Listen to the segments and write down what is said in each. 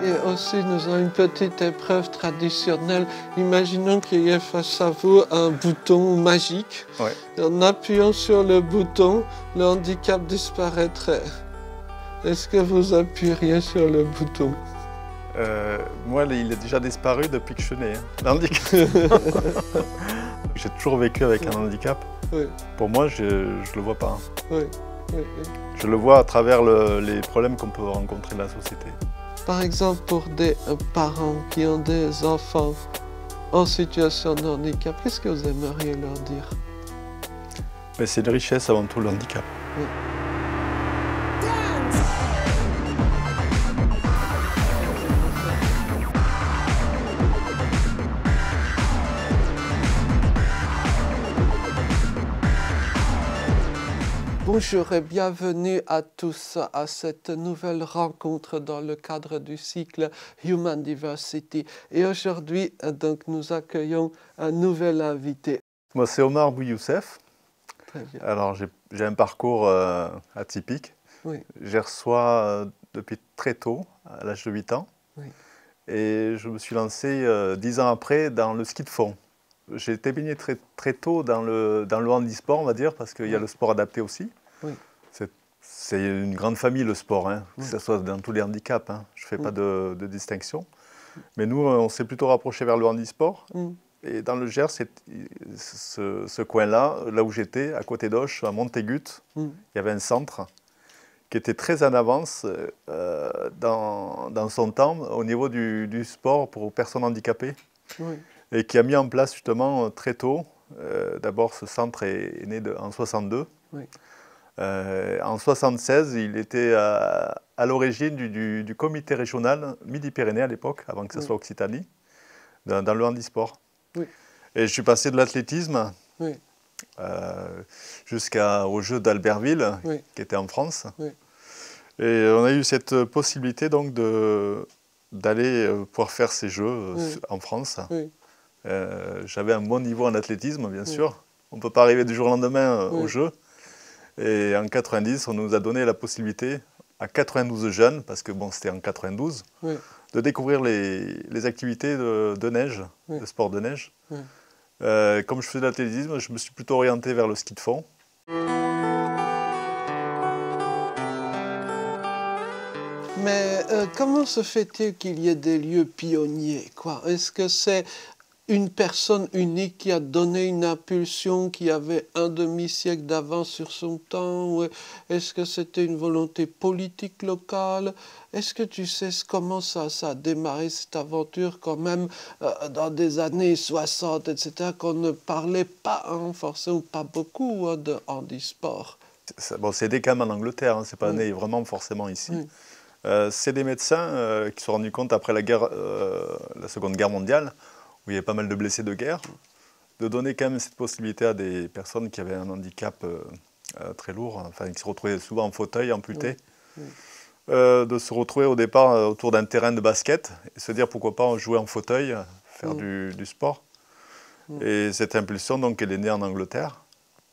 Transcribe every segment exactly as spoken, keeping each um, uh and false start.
Et aussi, nous avons une petite épreuve traditionnelle. Imaginons qu'il y ait face à vous un bouton magique. Ouais. En appuyant sur le bouton, le handicap disparaîtrait. Est-ce que vous appuieriez sur le bouton? euh, Moi, il est déjà disparu depuis que je suis né, hein, le handicap. J'ai toujours vécu avec un handicap. Oui. Pour moi, je ne le vois pas. Hein. Oui. Oui. Je le vois à travers le, les problèmes qu'on peut rencontrer dans la société. Par exemple, pour des euh, parents qui ont des enfants en situation de handicap, qu'est-ce que vous aimeriez leur dire? Mais c'est une richesse avant tout, le handicap. Oui. Bonjour et bienvenue à tous à cette nouvelle rencontre dans le cadre du cycle Human Diversity. Et aujourd'hui, donc, nous accueillons un nouvel invité. Moi, c'est Omar Bouyoussef. Très bien. Alors, j'ai un parcours euh, atypique. Oui. J'ai reçois euh, depuis très tôt, à l'âge de huit ans. Oui. Et je me suis lancé euh, dix ans après dans le ski de fond. J'ai été baigné très, très tôt dans le, dans le handisport, on va dire, parce qu'il y a le sport adapté aussi. Oui. C'est une grande famille, le sport, hein, Oui. que ce soit dans tous les handicaps. Hein. Je ne fais Oui. pas de, de distinction. Mais nous, on s'est plutôt rapproché vers le handisport. Mm. Et dans le Gers, ce, ce coin-là, là où j'étais, à côté d'Auch, à Montégut, mm. il y avait un centre qui était très en avance euh, dans, dans son temps au niveau du, du sport pour personnes handicapées. Oui. Et qui a mis en place justement très tôt. Euh, D'abord, ce centre est, est né de, en soixante-deux. Oui. Euh, en soixante-seize, il était à, à l'origine du, du, du comité régional Midi-Pyrénées à l'époque, avant que ce oui. soit Occitanie, dans, dans le handisport. Oui. Et je suis passé de l'athlétisme oui. euh, jusqu'aux Jeux d'Albertville, oui. qui étaient en France. Oui. Et on a eu cette possibilité donc d'aller pouvoir faire ces Jeux oui. en France. Oui. Euh, J'avais un bon niveau en athlétisme, bien oui. sûr. On ne peut pas arriver du jour au lendemain oui. aux Jeux. Et en quatre-vingt-dix, on nous a donné la possibilité, à quatre-vingt-douze jeunes, parce que bon, c'était en quatre-vingt-douze, oui. de découvrir les, les activités de, de neige, oui. de sport de neige. Oui. Euh, comme je faisais de l'athlétisme, je me suis plutôt orienté vers le ski de fond. Mais euh, comment se fait-il qu'il y ait des lieux pionniers, quoi? Est-ce que c'est une personne unique qui a donné une impulsion qui avait un demi-siècle d'avance sur son temps? Est-ce que c'était une volonté politique locale? Est-ce que tu sais comment ça, ça a démarré cette aventure quand même euh, dans des années soixante, et cetera, qu'on ne parlait pas hein, forcément pas beaucoup hein, de handisport? Bon, c'est des camps en Angleterre, hein, c'est pas oui. né vraiment forcément ici. Oui. Euh, c'est des médecins euh, qui se sont rendus compte après la, guerre, euh, la Seconde Guerre mondiale, où il y avait pas mal de blessés de guerre, de donner quand même cette possibilité à des personnes qui avaient un handicap euh, euh, très lourd, enfin qui se retrouvaient souvent en fauteuil, amputés, oui. Oui. Euh, de se retrouver au départ euh, autour d'un terrain de basket et se dire pourquoi pas jouer en fauteuil, faire oui. du, du sport. Oui. Et cette impulsion, donc, elle est née en Angleterre.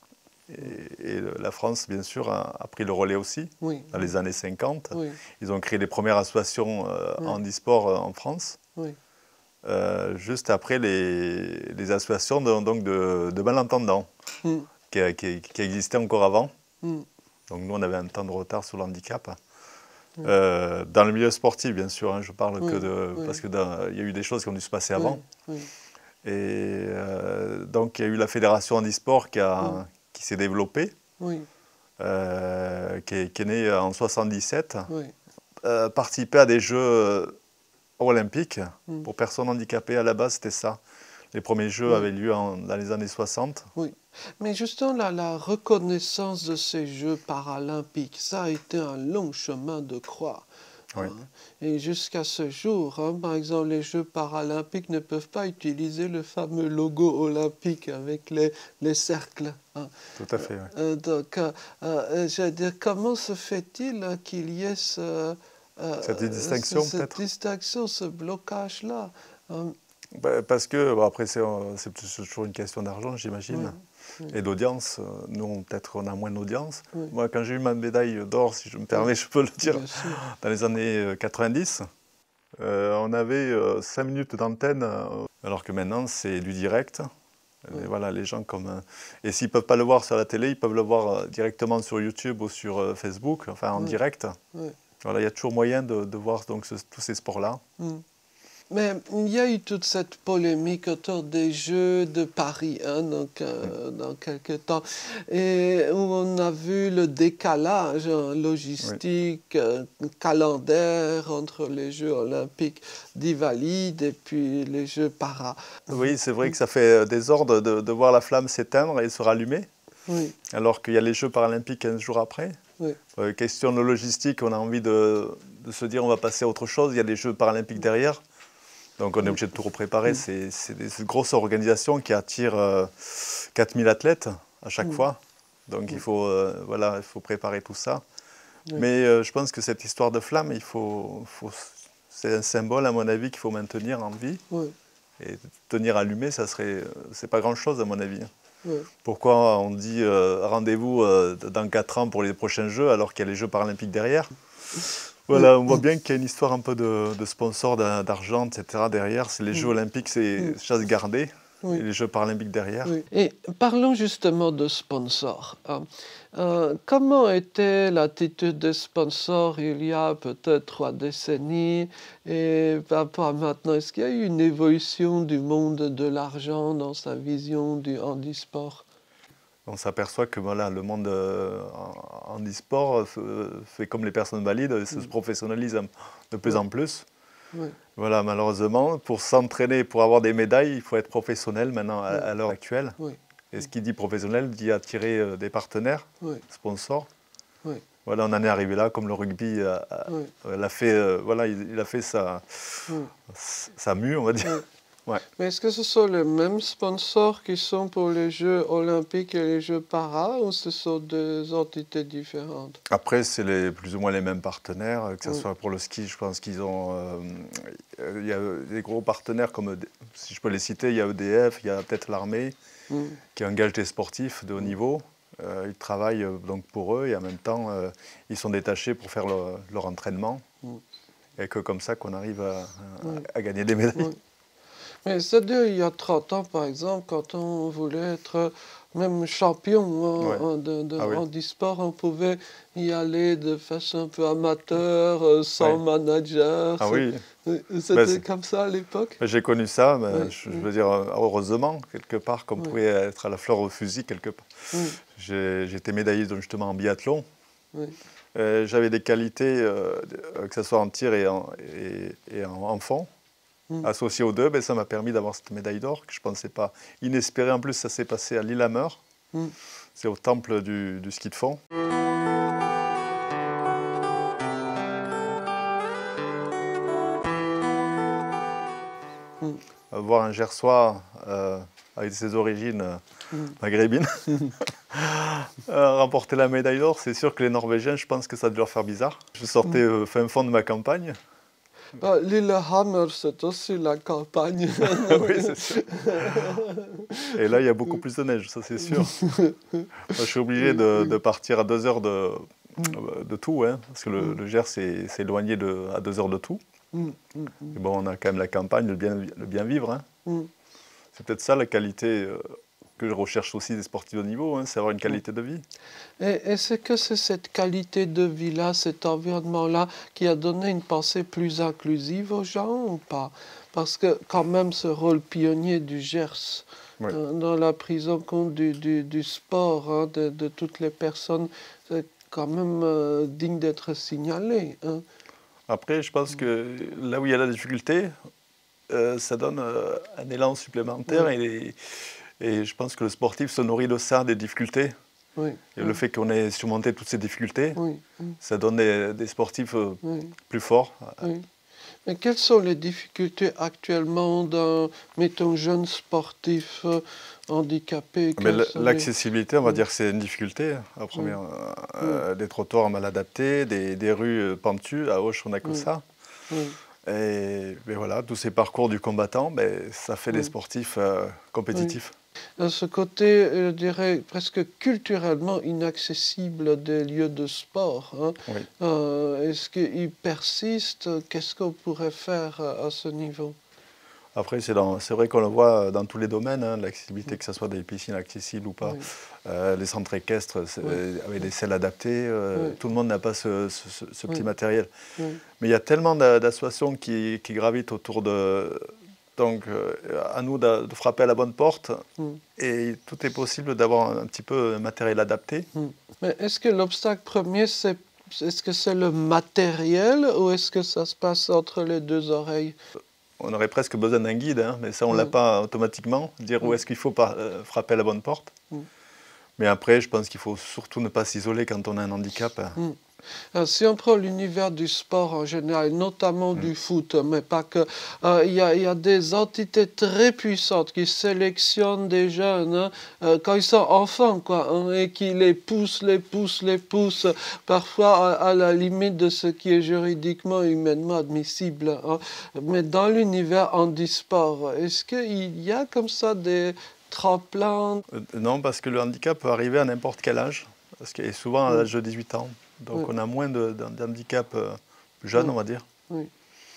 Et, et la France, bien sûr, a, a pris le relais aussi, oui. dans les années cinquante. Oui. Ils ont créé les premières associations euh, oui. handisport euh, en France. Oui. Euh, juste après les, les associations de, donc de, de malentendants mm. qui, qui, qui existaient encore avant. Mm. Donc nous, on avait un temps de retard sur le handicap. Mm. Euh, dans le milieu sportif, bien sûr, hein, je parle oui. que de... Oui. Parce qu'il y a eu des choses qui ont dû se passer avant. Oui. Oui. Et euh, donc, il y a eu la fédération handisport qui, mm. qui s'est développée, oui. euh, qui, est, qui est née en soixante-dix-sept, oui. euh, participer à des Jeux olympiques mm. pour personnes handicapées. À la base, c'était ça. Les premiers Jeux oui. avaient lieu en, dans les années soixante. Oui, mais justement, la, la reconnaissance de ces Jeux paralympiques, ça a été un long chemin de croix. Oui. Hein. Et jusqu'à ce jour, hein, par exemple, les Jeux paralympiques ne peuvent pas utiliser le fameux logo olympique avec les, les cercles. Hein. Tout à fait, oui. Euh, donc, euh, euh, je veux dire, comment se fait-il hein, qu'il y ait ce... Euh, cette distinction, ce, peut-être. Cette distinction, ce blocage-là. Hein. Bah, parce que, bon, après, c'est toujours une question d'argent, j'imagine, oui, oui. et d'audience. Nous, peut-être, on a moins d'audience. Oui. Moi, quand j'ai eu ma médaille d'or, si je me permets, oui. je peux le dire, dans les années quatre-vingt-dix, Euh, on avait euh, cinq minutes d'antenne, euh, alors que maintenant c'est du direct. Ouais. Et voilà, les gens comme... euh, et s'ils ne peuvent pas le voir sur la télé, ils peuvent le voir euh, directement sur YouTube ou sur euh, Facebook, enfin en Ouais. direct. Ouais. Voilà, il y a toujours moyen de, de voir donc, ce- tous ces sports-là. Mm. Mais il y a eu toute cette polémique autour des Jeux de Paris hein, donc, euh, dans quelques temps, et où on a vu le décalage hein, logistique, Oui. euh, calendaire entre les Jeux olympiques d'Invalide et puis les Jeux para. Oui, c'est vrai que ça fait des ordres de, de voir la flamme s'éteindre et se rallumer, Oui, alors qu'il y a les Jeux paralympiques quinze jours après. oui, Euh, question de logistique, on a envie de, de se dire on va passer à autre chose, il y a les Jeux paralympiques derrière. Donc on est obligé de tout repréparer. C'est c'est des grosses organisations qui attirent euh, quatre mille athlètes à chaque Mm. fois. Donc il faut, euh, voilà, il faut préparer tout ça. Oui. Mais euh, je pense que cette histoire de flamme, il faut, faut, c'est un symbole à mon avis qu'il faut maintenir en vie. oui, Et tenir allumé, ça serait, c'est pas grand-chose à mon avis. oui. Pourquoi on dit euh, rendez-vous euh, dans quatre ans pour les prochains Jeux alors qu'il y a les Jeux paralympiques derrière? Voilà, on voit bien qu'il y a une histoire un peu de, de sponsors, d'a- d'argent, et cetera derrière. C'est les Jeux olympiques, c'est chasse gardée, Oui. et les Jeux paralympiques derrière. Oui. Et parlons justement de sponsors. hein. Euh, comment était l'attitude des sponsors il y a peut-être trois décennies et par rapport à maintenant? Est-ce qu'il y a eu une évolution du monde de l'argent dans sa vision du handisport? On s'aperçoit que voilà, le monde euh, en, en e-sport euh, fait comme les personnes valides, se professionnalise un- de plus Oui. en plus. Oui, Voilà, malheureusement, pour s'entraîner, pour avoir des médailles, il faut être professionnel maintenant à, Oui. à l'heure actuelle. oui, Et ce qui dit professionnel dit attirer euh, des partenaires, oui, sponsors. oui, Voilà, on en est arrivé là, comme le rugby a, a- oui, elle a fait, euh, voilà, il, il a fait sa, oui, sa mue, on va dire. oui. Ouais. Mais est-ce que ce sont les mêmes sponsors qui sont pour les Jeux olympiques et les Jeux para ou ce sont deux entités différentes? Après, c'est les, plus ou moins les mêmes partenaires, que ce Oui. soit pour le ski, je pense qu'ils ont... euh, il y a des gros partenaires, comme, E D si je peux les citer, il y a E D F, il y a peut-être l'armée, Mm. qui engage des sportifs de haut niveau. Euh, ils travaillent euh, donc pour eux et en même temps, euh, ils sont détachés pour faire leur, leur entraînement. Mm. Et que comme ça qu'on arrive à, à- Oui. à gagner des médailles. Oui. Mais c'est-à-dire, il y a trente ans, par exemple, quand on voulait être même champion hein, Ouais. hein, de, de Ah oui. handisport, on pouvait y aller de façon un peu amateur, euh, sans Ouais. manager. Ah C'est- oui, C'était Ben, c'est- comme ça à l'époque? Ben, j'ai connu ça, mais Oui, je, je oui. veux dire, euh, heureusement, quelque part, qu'on Oui. pouvait être à la fleur au fusil, quelque part. Oui, J'ai j'ai été médaillé donc, justement en biathlon. oui, Euh, J'avais des qualités, euh, de- que ce soit en tir et en, et, et en, en fond. Mm. Associé aux deux, ben, ça m'a permis d'avoir cette médaille d'or que je ne pensais pas inespérée. En plus, ça s'est passé à Lillehammer. Mm. C'est au temple du, du ski de fond. Mm. Voir un Gersois euh, avec ses origines euh, Mm. maghrébines euh, remporter la médaille d'or, c'est sûr que les Norvégiens, je pense que ça a dû leur faire bizarre. Je sortais euh, fin fond de ma campagne. Ah, Lillehammer, c'est aussi la campagne. Oui, c'est sûr. Et là, il y a beaucoup plus de neige, ça c'est sûr. Moi, je suis obligé de, de partir à deux heures de, de tout, hein, parce que le, le Gers c'est c'est éloigné de, à deux heures de tout. Mm, mm, Et bon, on a quand même la campagne, le bien, le bien vivre. Hein. mm. C'est peut-être ça la qualité euh, que je recherche aussi des sportifs de niveau, hein, c'est avoir une qualité de vie. Et, et c'est que c'est cette qualité de vie-là, cet environnement-là, qui a donné une pensée plus inclusive aux gens ou pas? Parce que quand même ce rôle pionnier du Gers Oui. euh, dans la prise en compte du, du, du sport, hein, de, de toutes les personnes, c'est quand même euh, digne d'être signalé. Hein. Après, je pense que là où il y a la difficulté, euh, ça donne euh, un élan supplémentaire Oui. et, et je pense que le sportif se nourrit de ça, des difficultés. Oui, Et oui, le fait qu'on ait surmonté toutes ces difficultés, oui, oui, ça donne des, des sportifs euh, oui, plus forts. oui. Mais quelles sont les difficultés actuellement d'un, mettons, jeune sportif euh, handicapé? Mais Quelles l- sont les- l'accessibilité, on va Oui. dire que c'est une difficulté. La première, euh, euh, des trottoirs mal adaptés, des, des rues euh, pentues. À Auch, on n'a que Oui. ça. Oui, Et, mais voilà, tous ces parcours du combattant, ben, ça fait Oui. des sportifs euh, compétitifs. À ce côté, je dirais, presque culturellement inaccessible des lieux de sport. Hein. Oui. Euh, est-ce qu'ils persistent? Qu'est-ce qu'on pourrait faire à, à ce niveau? Après, c'est vrai qu'on le voit dans tous les domaines, hein, l'accessibilité, que ce soit des piscines accessibles ou pas, Oui. euh, les centres équestres Oui. avec des selles adaptées, euh, Oui. tout le monde n'a pas ce, ce, ce petit Oui. matériel. Oui. Mais il y a tellement d'associations qui, qui gravitent autour de... Donc, euh, à nous de, de frapper à la bonne porte, Mm. et tout est possible d'avoir un, un petit peu un matériel adapté. Mm. Mais est-ce que l'obstacle premier, c'est est-ce que c'est le matériel ou est-ce que ça se passe entre les deux oreilles? On aurait presque besoin d'un guide, hein, mais ça, on ne Mm. l'a pas automatiquement, dire Mm. où est-ce qu'il faut pas, euh, frapper à la bonne porte. Mm. Mais après, je pense qu'il faut surtout ne pas s'isoler quand on a un handicap. Mm. Alors, si on prend l'univers du sport en général, notamment Mm. du foot, mais pas que, euh, il y a, y a des entités très puissantes qui sélectionnent des jeunes hein, euh, quand ils sont enfants, quoi, hein, et qui les poussent, les poussent, les poussent, parfois à, à la limite de ce qui est juridiquement, humainement admissible. Hein. Mais dans l'univers handisport, est-ce qu'il y a comme ça des tremplins? Euh, non, parce que le handicap peut arriver à n'importe quel âge, parce que, et souvent à Mm. l'âge de dix-huit ans. Donc Oui. on a moins de, de, de handicap euh, jeune, Oui. on va dire. Oui.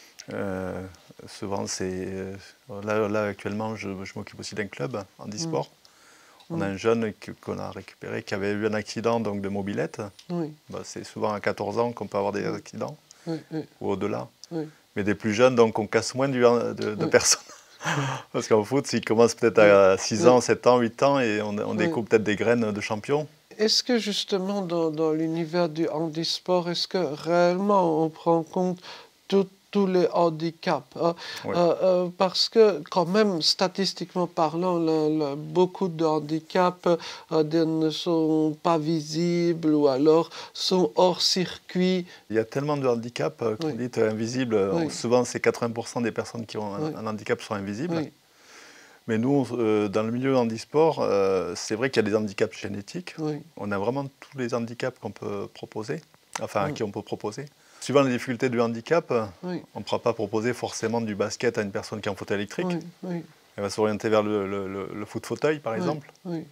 Euh, souvent, c'est... Euh, là, là, actuellement, je, je m'occupe aussi d'un club handisport. Mm. On a un jeune qu'on a récupéré qui avait eu un accident donc, de mobilette. Oui. Bah, c'est souvent à quatorze ans qu'on peut avoir des Oui. accidents, Oui. Oui. ou au-delà. Oui. Mais des plus jeunes, donc on casse moins du, de, de Oui. personnes. Parce qu'en foot, s'ils commencent peut-être à six ans, sept ans, huit ans, et on, on Oui. découvre peut-être des graines de champions. Est-ce que justement dans, dans l'univers du handisport, est-ce que réellement on prend compte tout- tous les handicaps hein? Oui. Euh, euh, Parce que quand même, statistiquement parlant, le- le- beaucoup de handicaps euh, de- ne sont pas visibles ou alors sont hors circuit. Il y a tellement de handicaps euh, qu'on Oui. dit invisibles. Oui. Souvent, c'est quatre-vingts pour cent des personnes qui ont un, Oui. un handicap sont invisibles. Oui. Mais nous, euh, dans le milieu handisport, euh, c'est vrai qu'il y a des handicaps génétiques. Oui. On a vraiment tous les handicaps qu'on peut proposer, enfin, Oui. qui on peut proposer. Suivant les difficultés du handicap, Oui. on ne pourra pas proposer forcément du basket à une personne qui est en fauteuil électrique. Oui. Oui. Elle va s'orienter vers le, le, le, le foot-fauteuil, par Oui. exemple. Oui.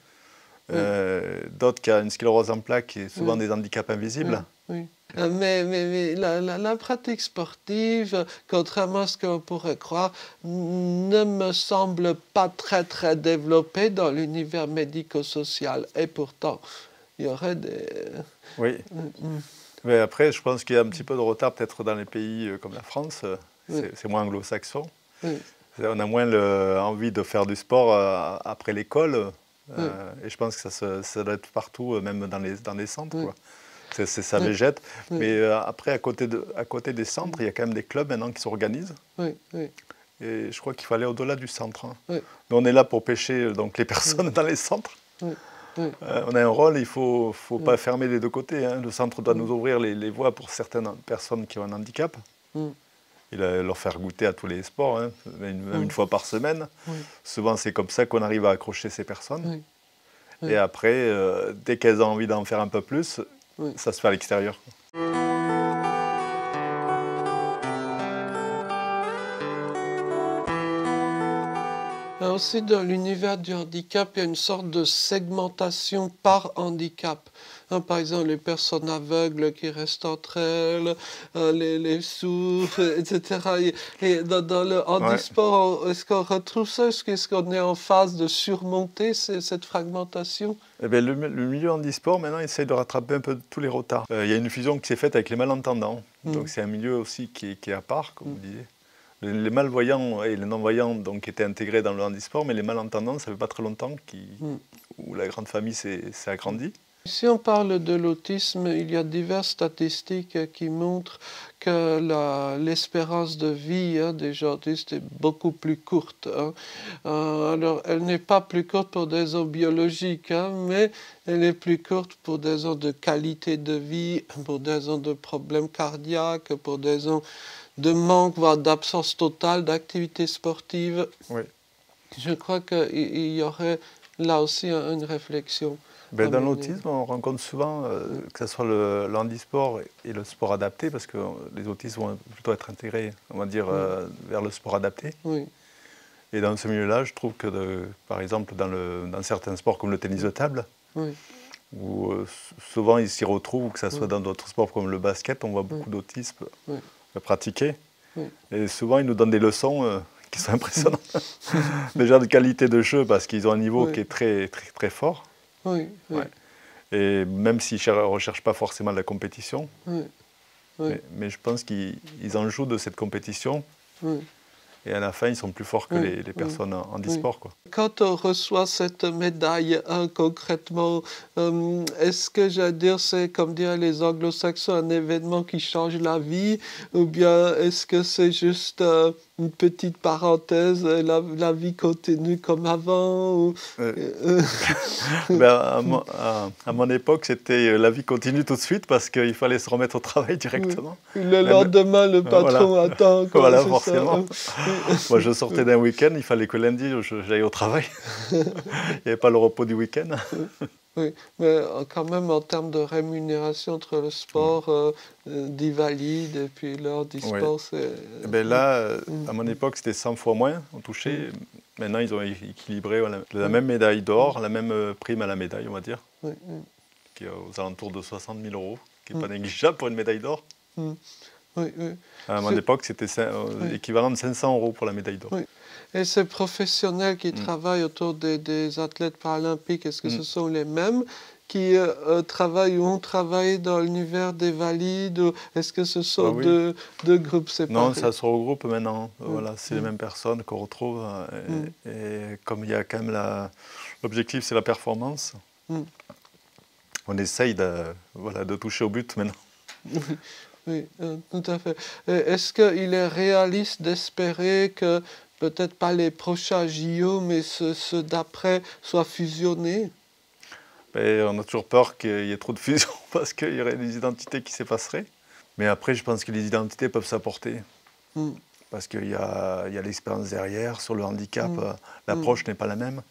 Euh, D'autres qui ont une sclérose en plaques, qui est souvent Oui. des handicaps invisibles. Oui. Oui. Euh, Mais, mais, mais la, la, la pratique sportive, contrairement à ce qu'on pourrait croire, ne me semble pas très très développée dans l'univers médico-social. Et pourtant, il y aurait des... Oui. Mm. Mais après, je pense qu'il y a un petit peu de retard peut-être dans les pays euh, comme la France. Euh, Oui. C'est c'est moins anglo-saxon. Oui. On a moins le- envie de faire du sport euh, après l'école. Euh, Oui. Et je pense que ça, se- ça doit être partout, euh, même dans les, dans les centres. Oui. Quoi. C'est c'est- ça Oui. végète. Oui. Mais euh, après, à côté, de, à côté des centres, il y a quand même des clubs maintenant qui s'organisent. Oui. Oui. Et je crois qu'il faut aller au-delà du centre. Hein. Oui. Nous, on est là pour pêcher euh, donc, les personnes dans les centres. Oui. Oui. Euh, on a un rôle, il ne faut, faut Oui. pas fermer les deux côtés. Hein. Le centre doit Oui. nous ouvrir les, les voies pour certaines personnes qui ont un handicap. Mm. Et le- leur faire goûter à tous les sports, hein, même même Oui. une fois par semaine. Oui. Souvent, c'est comme ça qu'on arrive à accrocher ces personnes. Oui. Oui. Et après, euh, dès qu'elles ont envie d'en faire un peu plus, Oui. ça se fait à l'extérieur. Là aussi, dans l'univers du handicap, il y a une sorte de segmentation par handicap. Hein, par exemple, les personnes aveugles qui restent entre elles, euh, les, les sourds, et cetera. Et, et dans, dans le handisport, est-ce qu'on retrouve ça? Est-ce est qu'on est en phase de surmonter ces- cette fragmentation? Eh bien, le, le milieu handisport, maintenant, essaye de rattraper un peu tous les retards. Euh, il y a une fusion qui s'est faite avec les malentendants. Mm. Donc, c'est un milieu aussi qui est, qui est à part, comme Mm. vous disiez. Les, les malvoyants et les non-voyants donc, étaient intégrés dans le handisport, mais les malentendants, ça fait pas très longtemps qui, Mm. où la grande famille s'est s'est agrandie. Si on parle de l'autisme, il y a diverses statistiques qui montrent que la- l'espérance de vie hein, des gens autistes est beaucoup plus courte. Hein. Euh, alors, elle n'est pas plus courte pour des raisons biologiques, hein, mais elle est plus courte pour des raisons de qualité de vie, pour des raisons de problèmes cardiaques, pour des raisons de manque, voire d'absence totale d'activité sportive. Oui. Je crois qu'il il y aurait là aussi une réflexion. Ben, à dans mener. l'autisme, on rencontre souvent, euh, que ce soit le, le handisport et le sport adapté, parce que les autistes vont plutôt être intégrés, on va dire, euh, vers le sport adapté. Oui. Et dans ce milieu-là, je trouve que, de, par exemple, dans, le, dans certains sports comme le tennis de table, oui. où euh, souvent ils s'y retrouvent, ou que ce soit Oui. dans d'autres sports comme le basket, on voit beaucoup Oui. d'autisme Oui. pratiquer. Oui. Et souvent, ils nous donnent des leçons euh, qui sont impressionnantes. Déjà de qualité de jeu, parce qu'ils ont un niveau Oui. qui est très, très, très fort. Oui. Oui. Ouais. Et même s'ils ne recherchent pas forcément la compétition, Oui. Oui. mais, mais je pense qu'ils en jouent de cette compétition. Oui. Et à la fin, ils sont plus forts que Oui, les, les oui, personnes en oui. handisport, quoi. Quand on reçoit cette médaille, hein, concrètement, euh, est-ce que, j'allais dire, c'est, comme diraient les anglo-saxons, un événement qui change la vie, ou bien est-ce que c'est juste euh, une petite parenthèse, et la, la vie continue comme avant ou... Euh, euh, ben, à, mon, à, à mon époque, c'était la vie continue tout de suite parce qu'il fallait se remettre au travail directement. Le Même, lendemain, le patron voilà, attend, quoi, voilà c'est forcément. ça. Moi, je sortais d'un week-end, il fallait que lundi, j'aille au travail. Il n'y avait pas le repos du week-end. Oui, mais quand même en termes de rémunération entre le sport euh, euh, d'invalide et puis l'heure du Oui. sport, c'est... Eh ben là, Mm. à mon époque, c'était cent fois moins on touchait. Mm. Maintenant, ils ont équilibré voilà, la Mm. même médaille d'or, la même prime à la médaille, on va dire, Oui, oui. qui est aux alentours de soixante mille euros, qui n'est Mm. pas négligeable pour une médaille d'or. Mm. Oui, oui. À mon époque, c'était Oui. équivalent de cinq cents euros pour la médaille d'or. Oui. Et ces professionnels qui Mm. travaillent autour des, des athlètes paralympiques, est-ce que Mm. ce sont les mêmes qui euh, travaillent ou ont travaillé dans l'univers des valides, ou est-ce que ce sont Ah oui. deux, deux groupes séparés? Non, ça se regroupe maintenant. Mm. Voilà, c'est Mm. les mêmes personnes qu'on retrouve. Et, Mm. et comme il y a quand même la... L'objectif, c'est la performance, Mm. on essaye de, voilà, de toucher au but maintenant. Oui, oui, euh, tout à fait. Est-ce qu'il est réaliste d'espérer que peut-être pas les prochains J O, mais ceux, ceux d'après soient fusionnés? Et on a toujours peur qu'il y ait trop de fusion parce qu'il y aurait des identités qui s'effaceraient. Mais après, je pense que les identités peuvent s'apporter. Mm. Parce qu'il y a, il y a l'expérience derrière. Sur le handicap, Mm. l'approche Mm. n'est pas la même.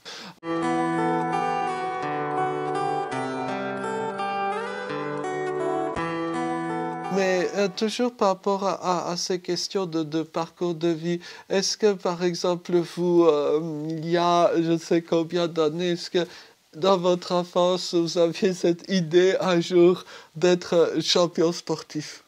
Mais euh, toujours par rapport à, à, à ces questions de, de parcours de vie, est-ce que par exemple vous, euh, il y a je ne sais combien d'années, est-ce que dans votre enfance vous aviez cette idée un jour d'être champion sportif?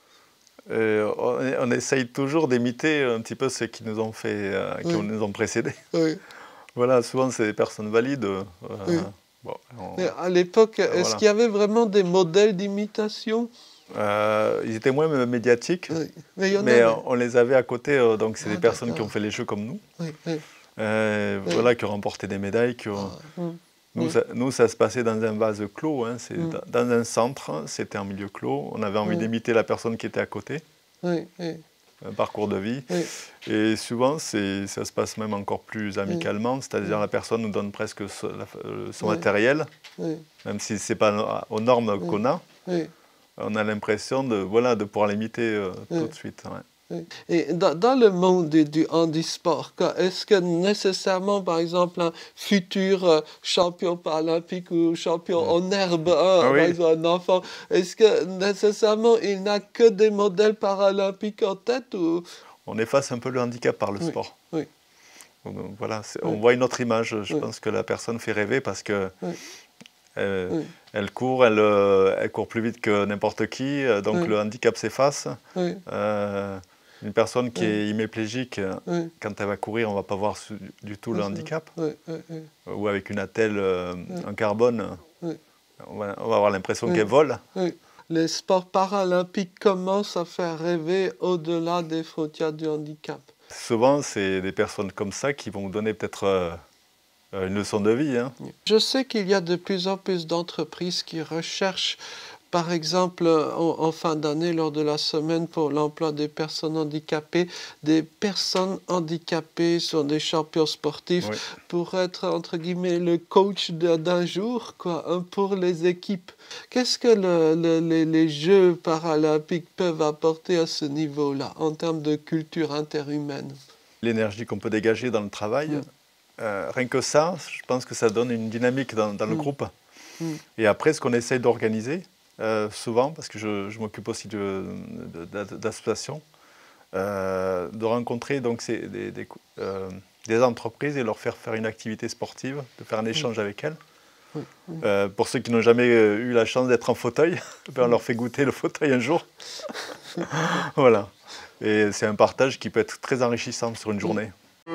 Et on, on essaye toujours d'imiter un petit peu ceux qui nous ont, fait, euh, qui Oui. nous ont précédés. Oui. Voilà, souvent c'est des personnes valides. Euh, Oui. bon, on, Mais à l'époque, est-ce voilà. qu'il y avait vraiment des modèles d'imitation? Euh, ils étaient moins médiatiques, Oui. Mais, il y en mais avait. on les avait à côté, euh, donc c'est Ah, des personnes qui d'accord. ont fait les jeux comme nous, Oui, oui. euh, Oui. voilà, qui ont remporté des médailles. Qui ont... Ah, mm, nous, mm. ça, nous, ça se passait dans un vase clos, hein, c'est Mm. dans un centre, c'était en milieu clos. On avait envie Oui. d'imiter la personne qui était à côté, Oui, oui, un parcours de vie. oui. Et souvent, c'est, ça se passe même encore plus amicalement, c'est-à-dire Mm. la personne nous donne presque son, la- euh, son Oui. matériel, Oui, même si ce n'est pas aux normes Oui. qu'on a. oui, On a l'impression de, voilà, de pouvoir l'imiter euh, Oui. tout de suite. Ouais. oui. Et dans, dans le monde du, du handisport, quoi, est-ce que nécessairement, par exemple, un futur euh, champion paralympique ou champion Mm. en herbe, hein, Ah par oui. exemple un enfant, est-ce que nécessairement il n'a que des modèles paralympiques en tête ou... On efface un peu le handicap par le Oui. sport. Oui. Donc, voilà, c'est- Oui. on voit une autre image. Je Oui. pense que la personne fait rêver parce que Oui. elle, Oui. elle court, elle, euh, elle court plus vite que n'importe qui, euh, donc Oui. le handicap s'efface. Oui. Euh, une personne qui Oui. est hémiplégique, euh, Oui. quand elle va courir, on ne va pas voir su- du tout le Oui, c'est handicap. Oui, oui, oui, Ou avec une attelle euh, Oui. en carbone, oui, on va, on va avoir l'impression Oui. qu'elle vole. oui. Les sports paralympiques commencent à faire rêver au-delà des frontières du handicap. Souvent, c'est des personnes comme ça qui vont vous donner peut-être euh, une leçon de vie. Hein. Je sais qu'il y a de plus en plus d'entreprises qui recherchent, par exemple, en, en fin d'année, lors de la semaine pour l'emploi des personnes handicapées, des personnes handicapées sont des champions sportifs Oui. pour être, entre guillemets, le coach d'un d'un jour, quoi, hein, pour les équipes. Qu'est-ce que le, le, les, les Jeux paralympiques peuvent apporter à ce niveau-là, en termes de culture interhumaine? L'énergie qu'on peut dégager dans le travail, Mm. euh, rien que ça, je pense que ça donne une dynamique dans, dans le Mm. groupe. Mm. Et après, ce qu'on essaye d'organiser, euh, souvent, parce que je, je m'occupe aussi de- de- de- d'associations, euh, de rencontrer donc, ces, des, des, euh, des entreprises et leur faire faire une activité sportive, de faire un échange mmh. avec elles. Mmh. Mmh. Euh, pour ceux qui n'ont jamais eu la chance d'être en fauteuil, ben on leur fait goûter le fauteuil un jour. Voilà. Et c'est un partage qui peut être très enrichissant sur une journée.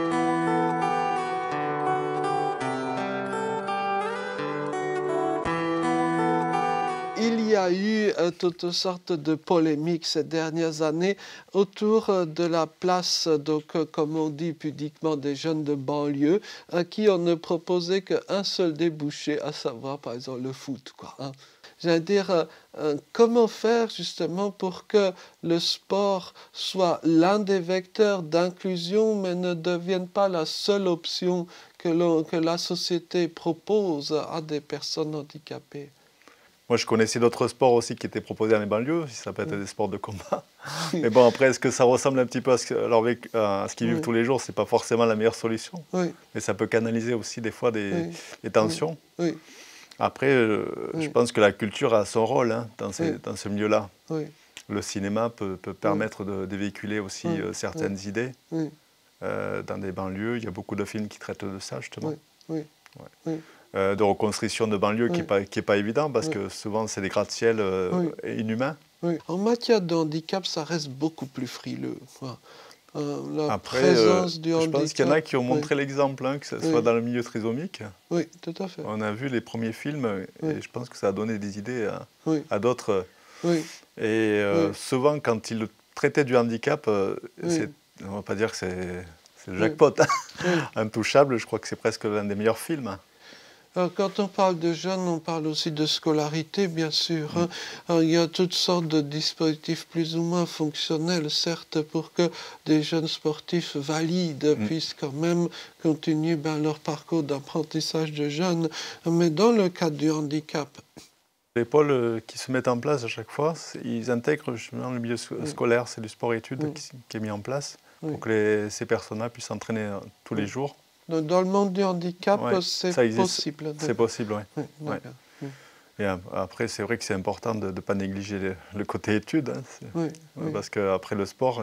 Il y a eu euh, toutes sortes de polémiques ces dernières années autour euh, de la place, donc, euh, comme on dit pudiquement, des jeunes de banlieue, à qui on ne proposait qu'un seul débouché, à savoir par exemple le foot, quoi, hein. J'allais dire, euh, euh, comment faire justement pour que le sport soit l'un des vecteurs d'inclusion, mais ne devienne pas la seule option que, l'on, que la société propose à des personnes handicapées. Moi, je connaissais d'autres sports aussi qui étaient proposés dans les banlieues, ça peut être mmh. des sports de combat. Mais bon, après, est-ce que ça ressemble un petit peu à ce, que, à ce qu'ils vivent oui. tous les jours? C'est pas forcément la meilleure solution. Oui. Mais ça peut canaliser aussi des fois des, oui. des tensions. Oui. Oui. Après, euh, oui. je pense que la culture a son rôle hein, dans, ces, oui. dans ce milieu-là. Oui. Le cinéma peut, peut permettre oui. de, de véhiculer aussi oui. euh, certaines oui. idées. Oui. Euh, dans des banlieues, il y a beaucoup de films qui traitent de ça, justement. Oui. Oui. Ouais. Oui. Euh, de reconstruction de banlieue oui. qui n'est pas, qui est pas évident parce oui. que souvent c'est des gratte-ciel euh, oui. inhumains. Oui. En matière de handicap, ça reste beaucoup plus frileux. Enfin, euh, la Après, présence euh, du je handicap. Je pense qu'il y en a qui ont montré oui. l'exemple, hein, que ce soit oui. dans le milieu trisomique. Oui, tout à fait. On a vu les premiers films oui. et je pense que ça a donné des idées à, oui. à d'autres. Oui. Et euh, oui. souvent, quand ils traitaient du handicap, euh, oui. on ne va pas dire que c'est le jackpot. Oui. Oui. Intouchable, je crois que c'est presque l'un des meilleurs films. Alors, quand on parle de jeunes, on parle aussi de scolarité, bien sûr. Hein. Alors, il y a toutes sortes de dispositifs plus ou moins fonctionnels, certes, pour que des jeunes sportifs valides mmh. puissent quand même continuer ben, leur parcours d'apprentissage de jeunes. Mais dans le cadre du handicap... Les pôles qui se mettent en place à chaque fois, ils intègrent justement le milieu mmh. scolaire, c'est du sport-études mmh. qui, qui est mis en place mmh. pour que les, ces personnes-là puissent s'entraîner tous mmh. les jours. Dans le monde du handicap, ouais, c'est possible. C'est possible, oui. Ouais, ouais. Ouais. Et après, c'est vrai que c'est important de ne pas négliger le, le côté études. Hein, oui, oui. Parce qu'après le sport,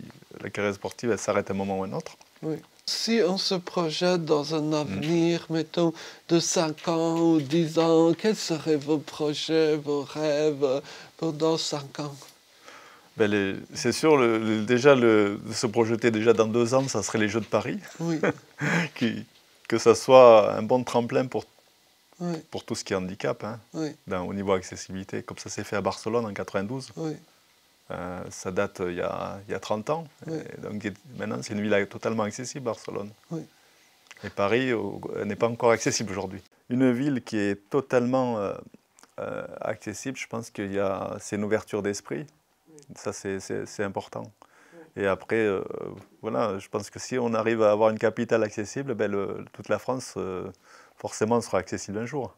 la carrière sportive, elle s'arrête à un moment ou à un autre. Oui. Si on se projette dans un avenir, mmh. mettons, de cinq ans ou dix ans, quels seraient vos projets, vos rêves pour dans cinq ans? Ben c'est sûr, le, le, déjà, le, de se projeter déjà dans deux ans, ça serait les Jeux de Paris. Oui. Qui, que ça soit un bon tremplin pour, oui. pour tout ce qui est handicap, hein, oui. ben, au niveau accessibilité, comme ça s'est fait à Barcelone en quatre-vingt-douze. Oui. Euh, ça date il y a, il y a trente ans. Oui. Et donc maintenant, c'est une ville totalement accessible, Barcelone. Oui. Et Paris euh, n'est pas encore accessible aujourd'hui. Une ville qui est totalement euh, euh, accessible, je pense qu'il y a, c'est une ouverture d'esprit. Ça, c'est important. Et après, euh, voilà, je pense que si on arrive à avoir une capitale accessible, ben le, toute la France, euh, forcément, sera accessible un jour.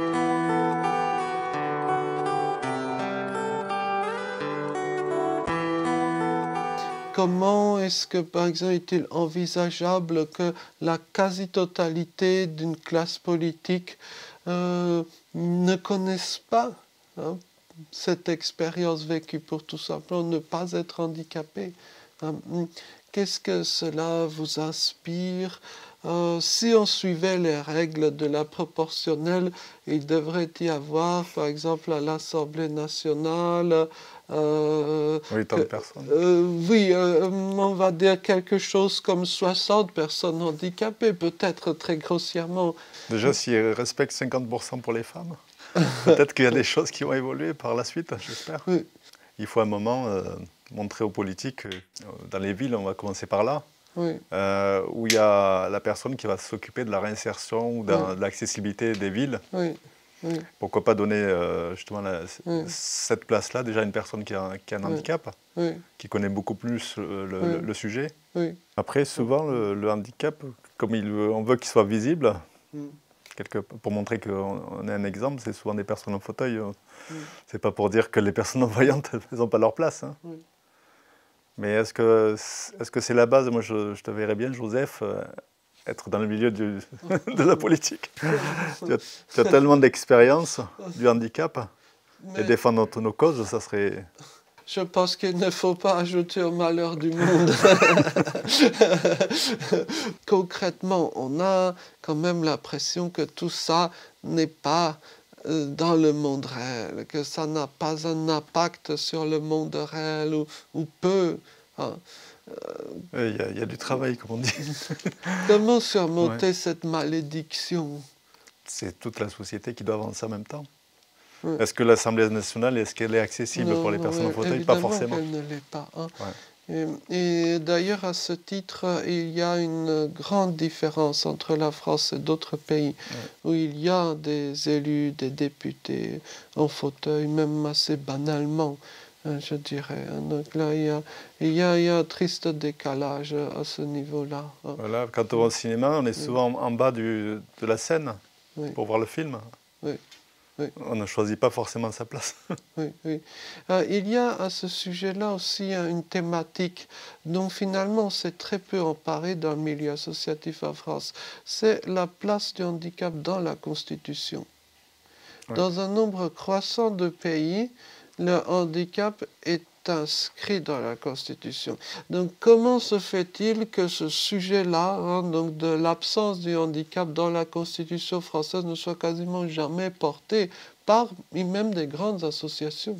Comment est-ce que, par exemple, est-il envisageable que la quasi-totalité d'une classe politique euh, ne connaisse pas hein, cette expérience vécue pour tout simplement ne pas être handicapé? Qu'est-ce que cela vous inspire? Euh, si on suivait les règles de la proportionnelle, il devrait y avoir, par exemple, à l'Assemblée nationale... Euh, oui, tant de personnes. Euh, oui, euh, on va dire quelque chose comme soixante personnes handicapées, peut-être très grossièrement. Déjà, s'ils respectent cinquante pour cent pour les femmes, peut-être qu'il y a des choses qui vont évoluer par la suite, j'espère. Oui. Il faut un moment euh, montrer aux politiques, euh, dans les villes, on va commencer par là, oui. euh, où il y a la personne qui va s'occuper de la réinsertion ou de, oui. de l'accessibilité des villes. Oui. Oui. Pourquoi pas donner euh, justement la, oui. cette place-là déjà à une personne qui a, qui a un oui. handicap, oui. qui connaît beaucoup plus le, le, oui. le sujet. Oui. Après, souvent, le, le handicap, comme il, on veut qu'il soit visible, oui. quelque, pour montrer qu'on est un exemple, c'est souvent des personnes en fauteuil. Oui. C'est pas pour dire que les personnes non-voyantes, elles n'ont pas leur place. Hein. Oui. Mais est-ce que est-ce que c'est la base? Moi, je, je te verrais bien, Joseph, euh, être dans le milieu du, de la politique. tu, as, tu as tellement d'expérience du handicap. Mais, et défendre nos causes, ça serait... Je pense qu'il ne faut pas ajouter au malheur du monde. Concrètement, on a quand même l'impression que tout ça n'est pas euh, dans le monde réel, que ça n'a pas un impact sur le monde réel ou, ou peu. Hein. Il y, a, il y a du travail, comme on dit. Comment surmonter Ouais. cette malédiction? C'est toute la société qui doit avancer en même temps. Ouais. Est-ce que l'Assemblée nationale, est-ce qu'elle est accessible Non, pour les personnes ouais, en fauteuil? Pas évidemment forcément. qu'elle ne l'est pas. Hein. Ouais. Et, et d'ailleurs, à ce titre, il y a une grande différence entre la France et d'autres pays, Ouais. où il y a des élus, des députés en fauteuil, même assez banalement, hein, je dirais. Donc là, il y, a, il, y a, il y a un triste décalage à ce niveau-là. Hein. Voilà, quand on va au cinéma, on est souvent en bas du, de la scène Oui. pour voir le film. Oui. Oui. On ne choisit pas forcément sa place. Oui, oui. Euh, il y a à ce sujet-là aussi euh, une thématique dont finalement on s'est très peu emparé dans le milieu associatif en France. C'est la place du handicap dans la Constitution. Oui. Dans un nombre croissant de pays, le handicap est inscrit dans la Constitution. Donc comment se fait-il que ce sujet-là, hein, donc de l'absence du handicap dans la Constitution française, ne soit quasiment jamais porté par même des grandes associations?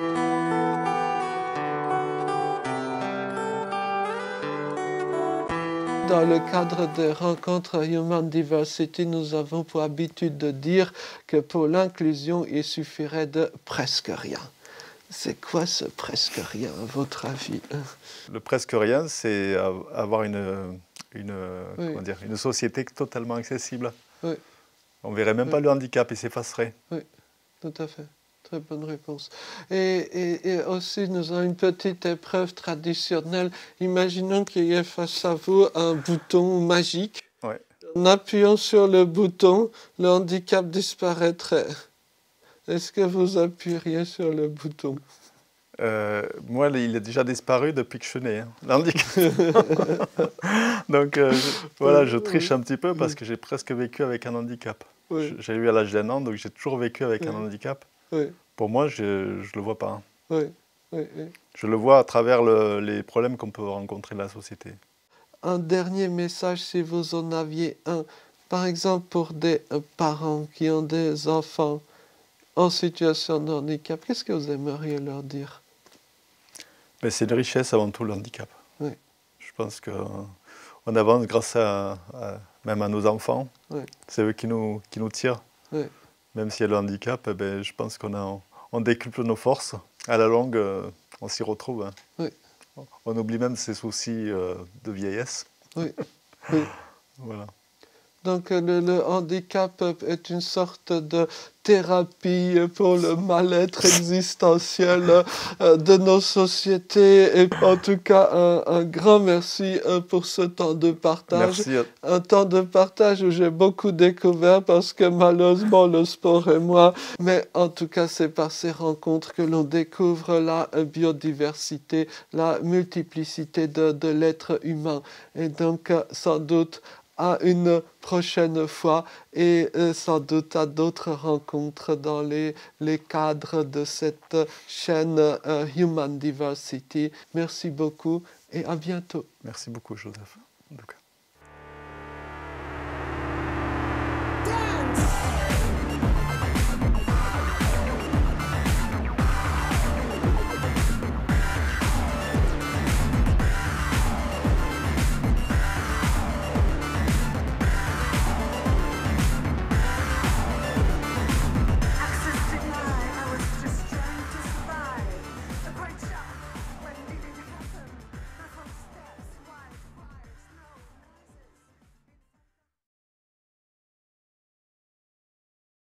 Dans le cadre des rencontres Human Diversity, nous avons pour habitude de dire que pour l'inclusion, il suffirait de presque rien. C'est quoi ce presque rien, à votre avis? Le presque rien, c'est avoir une, une, Oui. comment dire, une société totalement accessible. Oui. On ne verrait même Oui. pas le handicap, il s'effacerait. Oui, tout à fait. Très bonne réponse. Et, et, et aussi, nous avons une petite épreuve traditionnelle. Imaginons qu'il y ait face à vous un bouton magique. Ouais. En appuyant sur le bouton, le handicap disparaîtrait. Est-ce que vous appuieriez sur le bouton? Euh, moi, il est déjà disparu depuis que je suis né, hein, le handicap. Donc, euh, je, voilà, je triche un petit peu parce que j'ai presque vécu avec un handicap. Oui. J'ai eu à l'âge d'un an, donc j'ai toujours vécu avec Oui. un handicap. Oui. Pour moi, je ne le vois pas. Oui. Oui. Oui. Je le vois à travers le, les problèmes qu'on peut rencontrer dans la société. Un dernier message, si vous en aviez un. Par exemple, pour des euh, parents qui ont des enfants en situation de handicap, qu'est-ce que vous aimeriez leur dire? Mais c'est une richesse avant tout, le handicap. Oui. Je pense qu'on avance grâce à, à, même à nos enfants. Oui. C'est eux qui nous, qui nous tirent. Oui. Même s'il y a le handicap, eh ben, je pense qu'on a, on décuple nos forces. À la longue, euh, on s'y retrouve. Hein. Oui. On oublie même ses soucis euh, de vieillesse. Oui. Oui. Voilà. Donc le, le handicap est une sorte de thérapie pour le mal-être existentiel de nos sociétés. Et en tout cas, un, un grand merci pour ce temps de partage. Merci. Un temps de partage où j'ai beaucoup découvert parce que malheureusement le sport et moi. Mais en tout cas, c'est par ces rencontres que l'on découvre la biodiversité, la multiplicité de, de l'être humain. Et donc, sans doute, à une prochaine fois et euh, sans doute à d'autres rencontres dans les, les cadres de cette chaîne euh, Human Diversity. Merci beaucoup et à bientôt. Merci beaucoup, Joseph. En tout cas.